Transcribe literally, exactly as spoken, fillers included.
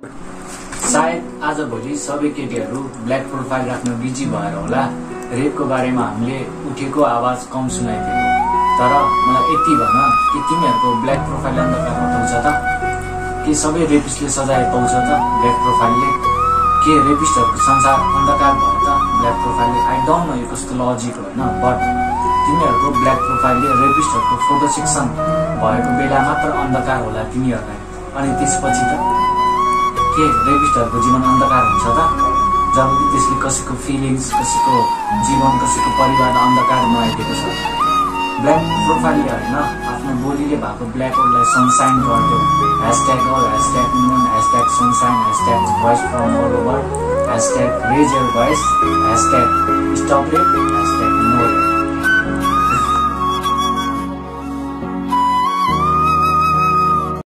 सायद आजभोलि सबै केटीहरू ब्ल्याक प्रोफाइल राख्न बिजी भएर होला रेपको बारेमा हामीले उठेको आवाज कम सुनाइदिएको। तर मलाई यति भन कि तिमीहरूको ब्ल्याक प्रोफाइल अन्धकार हटाउँछ त? के सबै रेपिस्टले सजाय पाउँछ त ब्ल्याक प्रोफाइलले? के रेपिस्टहरूको संसार अन्धकार भयो त ब्ल्याक प्रोफाइलले? आई डोन्ट नो यो कस्तो लजिक होइन, बट तिमीहरूको ब्ल्याक प्रोफाइलले रेपिस्टहरूको फोटो सेक्सन भएको बेला मात्र अन्धकार होला तिमीहरूलाई, अनि त्यसपछि त के रेपिस्टहरूको जीवन अन्धकार हुन्छ त? जब कि त्यसले कसैको फिलिङ्स, कसैको जीवन, कसैको परिवारलाई अन्धकार बनाइदिएको छ। ब्ल्याक प्रोफाइलले होइन, आफ्नो बोलीले भएको ब्ल्याकहरूलाई सनसाइन गर्थ्यो। Hashtag all, hashtag moon, hashtag sunshine, hashtag voice from all over, hashtag raise your voice, hashtag stop rape, hashtag